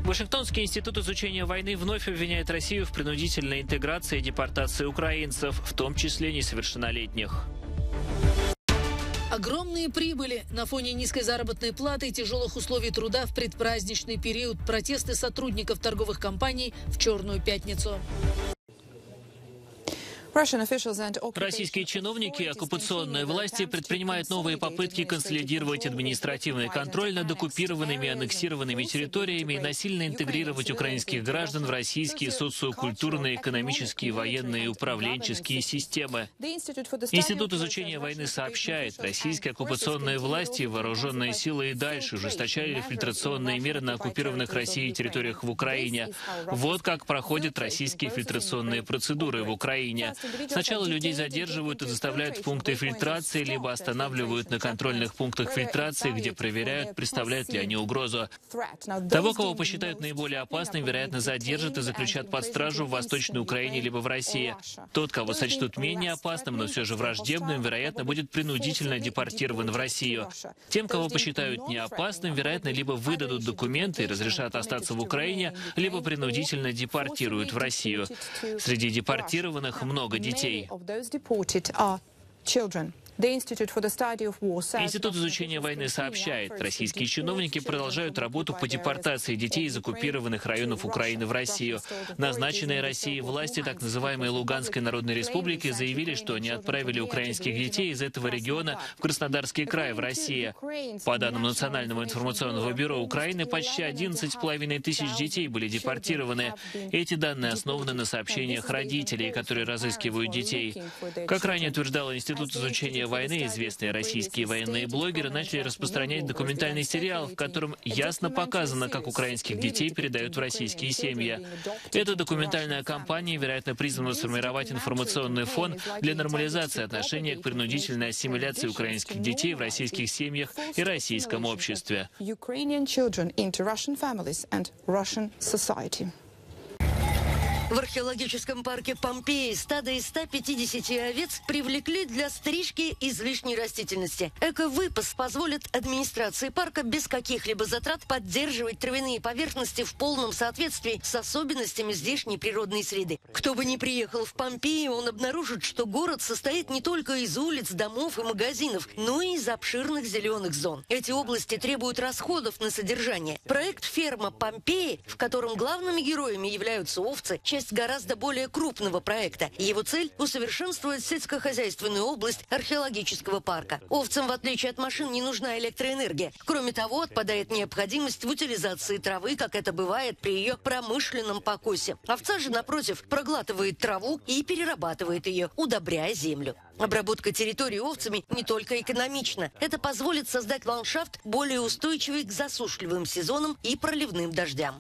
Вашингтонский институт изучения войны вновь обвиняет Россию в принудительной интеграции и депортации украинцев, в том числе несовершеннолетних. Огромные прибыли на фоне низкой заработной платы и тяжелых условий труда в предпраздничный период. Протесты сотрудников торговых компаний в Черную пятницу. Российские чиновники и оккупационные власти предпринимают новые попытки консолидировать административный контроль над оккупированными и аннексированными территориями и насильно интегрировать украинских граждан в российские социокультурные, экономические, военные и управленческие системы. Институт изучения войны сообщает, российские оккупационные власти, вооруженные силы и дальше ужесточали фильтрационные меры на оккупированных Россией территориях в Украине. Вот как проходят российские фильтрационные процедуры в Украине. Сначала людей задерживают и заставляют в пункты фильтрации, либо останавливают на контрольных пунктах фильтрации, где проверяют, представляют ли они угрозу. Того, кого посчитают наиболее опасным, вероятно, задержат и заключат под стражу в Восточной Украине либо в России. Тот, кого сочтут менее опасным, но все же враждебным, вероятно, будет принудительно депортирован в Россию. Тем, кого посчитают неопасным, вероятно, либо выдадут документы и разрешат остаться в Украине, либо принудительно депортируют в Россию. Среди депортированных много детей. Институт изучения войны сообщает, российские чиновники продолжают работу по депортации детей из оккупированных районов Украины в Россию. Назначенные Россией власти так называемой Луганской Народной Республики заявили, что они отправили украинских детей из этого региона в Краснодарский край в России. По данным Национального информационного бюро Украины, почти 11,5 тысяч детей были депортированы. Эти данные основаны на сообщениях родителей, которые разыскивают детей. Как ранее утверждал Институт изучения войны, известные российские военные блогеры начали распространять документальный сериал, в котором ясно показано, как украинских детей передают в российские семьи. Эта документальная кампания, вероятно, призвана сформировать информационный фон для нормализации отношения к принудительной ассимиляции украинских детей в российских семьях и российском обществе. В археологическом парке Помпеи стадо из 150 овец привлекли для стрижки излишней растительности. Эко-выпас позволит администрации парка без каких-либо затрат поддерживать травяные поверхности в полном соответствии с особенностями здешней природной среды. Кто бы ни приехал в Помпеи, он обнаружит, что город состоит не только из улиц, домов и магазинов, но и из обширных зеленых зон. Эти области требуют расходов на содержание. Проект «Ферма Помпеи», в котором главными героями являются овцы, часть гораздо более крупного проекта. Его цель – усовершенствовать сельскохозяйственную область археологического парка. Овцам, в отличие от машин, не нужна электроэнергия. Кроме того, отпадает необходимость в утилизации травы, как это бывает при ее промышленном покосе. Овца же, напротив, проглатывает траву и перерабатывает ее, удобряя землю. Обработка территории овцами не только экономична. Это позволит создать ландшафт, более устойчивый к засушливым сезонам и проливным дождям.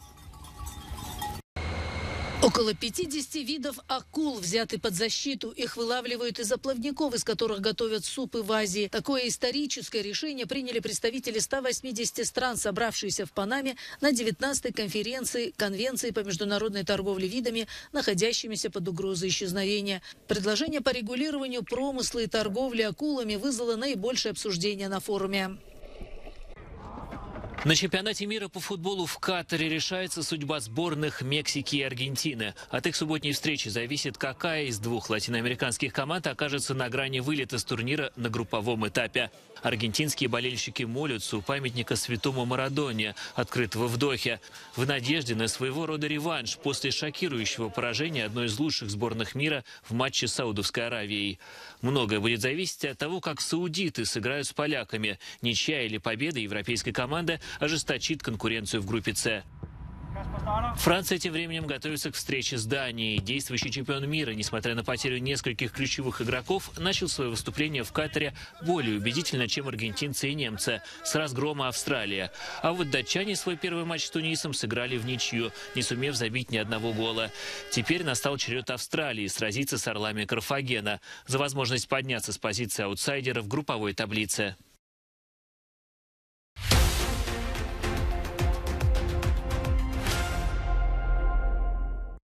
Около 50 видов акул взяты под защиту. Их вылавливают из оплавников, из которых готовят супы в Азии. Такое историческое решение приняли представители 180 стран, собравшиеся в Панаме на 19-й Конвенции по международной торговле видами, находящимися под угрозой исчезновения. Предложение по регулированию промысла и торговли акулами вызвало наибольшее обсуждение на форуме. На чемпионате мира по футболу в Катаре решается судьба сборных Мексики и Аргентины. От их субботней встречи зависит, какая из двух латиноамериканских команд окажется на грани вылета с турнира на групповом этапе. Аргентинские болельщики молятся у памятника святому Марадоне, открытого в Дохе, в надежде на своего рода реванш после шокирующего поражения одной из лучших сборных мира в матче с Саудовской Аравией. Многое будет зависеть от того, как саудиты сыграют с поляками. Ничья или победа европейской команды ожесточит конкуренцию в группе «С». Франция тем временем готовится к встрече с Данией. Действующий чемпион мира, несмотря на потерю нескольких ключевых игроков, начал свое выступление в Катаре более убедительно, чем аргентинцы и немцы, с разгрома Австралии. А вот датчане свой первый матч с Тунисом сыграли в ничью, не сумев забить ни одного гола. Теперь настал черед Австралии сразиться с орлами Карфагена за возможность подняться с позиции аутсайдера в групповой таблице.